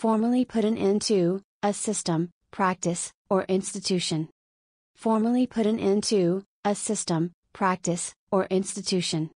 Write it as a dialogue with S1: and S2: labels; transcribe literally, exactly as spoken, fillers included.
S1: Formally put an end to, a system, practice, or institution. Formally put an end to, a system, practice, or institution.